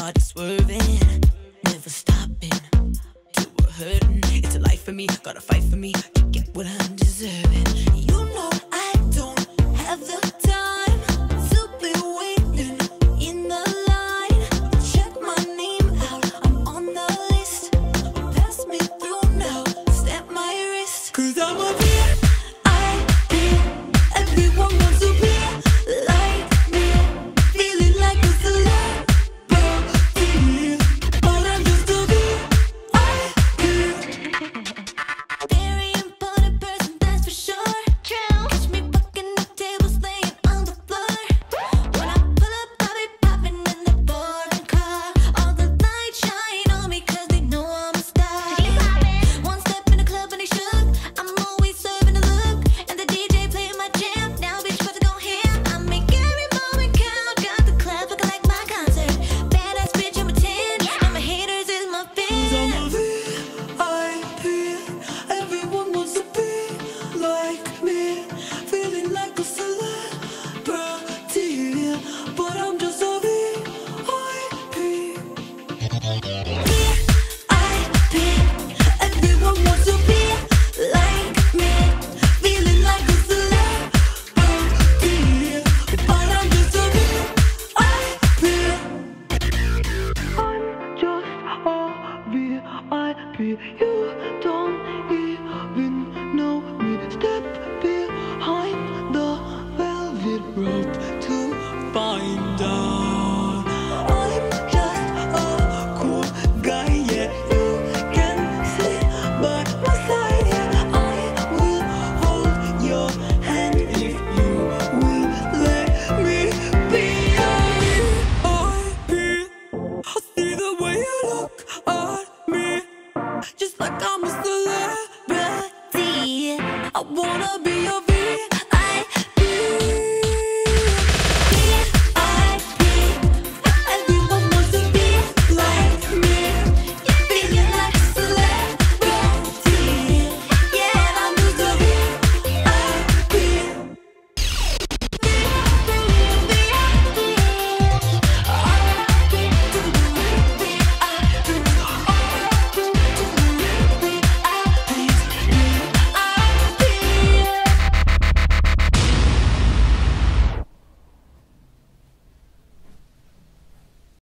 heart is swerving, never stopping till we're hurting. It's a life for me, gotta fight for me to get what I'm deserving. You know I don't have the time to be waiting in the line. Check my name out, I'm on the list. Pass me through now, snap my wrist. 'Cause I'm a VIP, everyone wants to be like me, feeling like a celebrity, but I'm just a VIP. Very important person, that's for sure. True. Catch me bucking the tables, laying on the floor. When I pull up, I'll be popping in the boring car. All the lights shine on me 'cause they know I'm a star. One step in the club and they shook. I'm always serving the look, and the DJ playing my jam. Now bitch, about to go ham. I make every moment count. Got the club looking like my concert. Badass bitch, I'm a 10, and my haters is my fans. I'm a VIP, everyone wants to be like me, feeling like a celebrity, but I'm just a VIP. VIP, everyone wants to be like me, feeling like a celebrity, but I'm just a VIP. I'm just a VIP. You don't even know me. Step behind the velvet rope to find out. I'm just a cool guy, yeah. You can sit by my side, yeah. I will hold your hand if you will let me be VIP. I see the way you look at me, just like I